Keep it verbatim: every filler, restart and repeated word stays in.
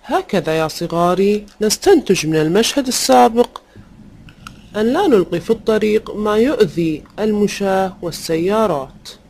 هكذا يا صغاري نستنتج من المشهد السابق أن لا نلقي في الطريق ما يؤذي المشاة والسيارات.